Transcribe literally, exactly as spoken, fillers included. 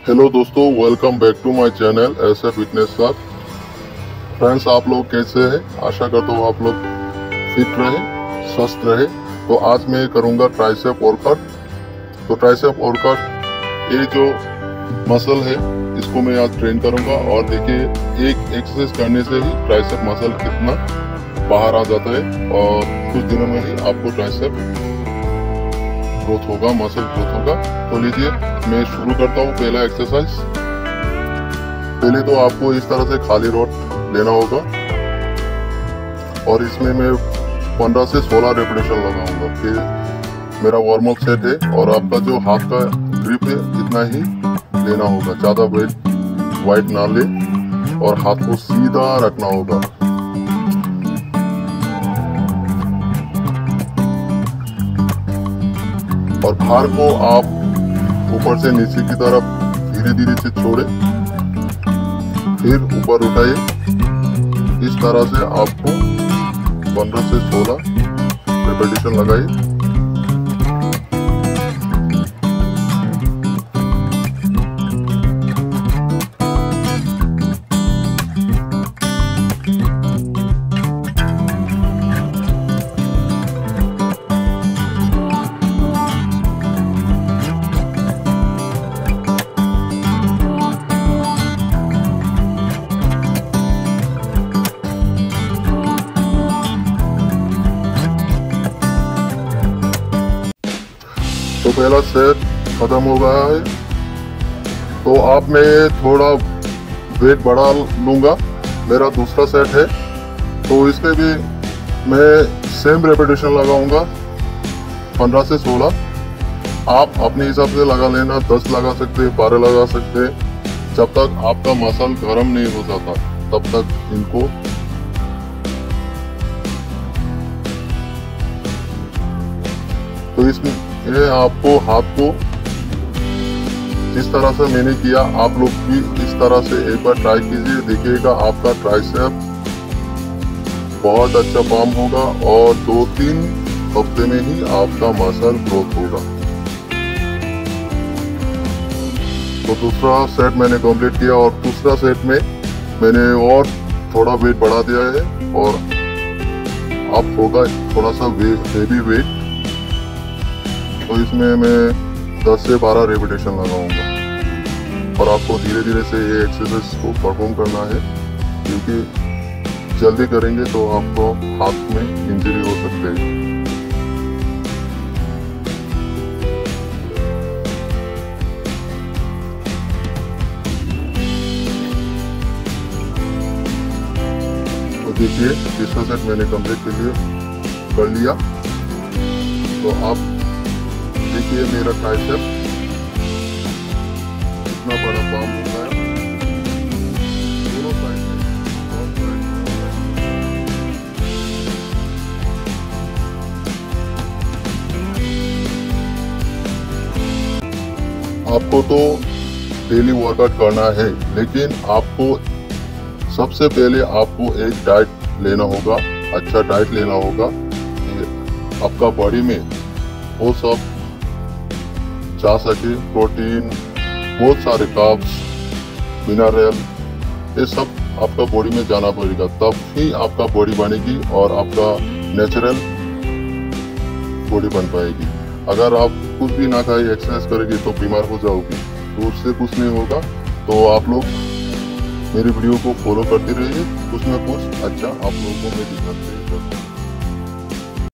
Hello दोस्तों, welcome back to my channel ऐसे fitness साथ। फ्रेंड्स, आप लोग कैसे हैं? आशा करता हूँ आप लोग फिट रहे, स्वस्थ रहे। तो आज मैं करूँगा ट्राइसेप वर्कआउट। तो ट्राइसेप वर्कआउट, ये जो मसल है इसको मैं आज ट्रेन करूँगा। और देखिए, एक एक्सरसाइज करने से ही ट्राइसेप मसल कितना बाहर आ जाता है और कुछ दिनों में ही आपको ट्राइसेप ग्रोथ होगा, मसल ग्रोथ होगा। तो लीजिए मैं शुरू करता हूँ पहला एक्सरसाइज। पहले तो आपको इस तरह से खाली रोड लेना होगा और इसमें मैं पंद्रह से सोलह रेपिटेशन लगाऊंगा। फिर मेरा वार्म अप सेट है और आपका जो हाथ का ग्रिप है इतना ही लेना होगा, ज्यादा वेट वाइट ना ले और हाथ को सीधा रखना होगा। और भार को आप ऊपर से नीचे की तरफ धीरे धीरे से छोड़े, फिर ऊपर उठाइए। इस तरह से आपको पंद्रह से सोलह रेपिटेशन लगाइए। तो पहला सेट खत्म हो गया है। तो आप मैं थोड़ा वेट बढ़ा लूंगा। मेरा दूसरा सेट है तो इसमें भी मैं सेम रेपिटेशन लगाऊंगा, पंद्रह से सोलह। आप अपने हिसाब से लगा लेना, दस लगा सकते हैं, बारह लगा सकते हैं। जब तक आपका मसल गर्म नहीं हो जाता तब तक इनको तो इसमें ये आपको हाथ को जिस तरह से मैंने किया आप लोग भी इस तरह से एक बार ट्राई कीजिए। देखिएगा आपका ट्राइसेप बहुत अच्छा पाम होगा और दो तीन हफ्ते में ही आपका मसल ग्रोथ होगा। तो दूसरा सेट मैंने कंप्लीट किया और दूसरा सेट में मैंने और थोड़ा वेट बढ़ा दिया है और अब होगा थोड़ा सा हेवी वेट। तो इसमें मैं दस से बारह रेपिटेशन लगाऊंगा और आपको धीरे धीरे से ये एक्सरसाइज को परफॉर्म करना है, क्योंकि जल्दी करेंगे तो आपको हाथ में इंजरी हो सकती है। तो देखिए तीसरा सेट मैंने कंप्लीट कर लिया कर लिया तो आप देखिए मेरा ट्राइसेप कितना बड़ा पाम होता है दोनों साइड में। आपको तो डेली वर्कआउट करना है, लेकिन आपको सबसे पहले आपको एक डाइट लेना होगा, अच्छा डाइट लेना होगा। आपका बॉडी में वो सब जा सके, प्रोटीन, बहुत सारे कार्ब्स, मिनरल, ये सब आपका बॉडी में जाना पड़ेगा, तब ही आपका बॉडी बनेगी और आपका नेचुरल बॉडी बन पाएगी। अगर आप कुछ भी ना खाए एक्सरसाइज करेगी तो बीमार हो जाओगी, तो उससे कुछ नहीं होगा। तो आप लोग मेरी वीडियो को फॉलो करते रहिए, कुछ ना कुछ अच्छा आप लोगों को मैं दिखाते रहूंगा।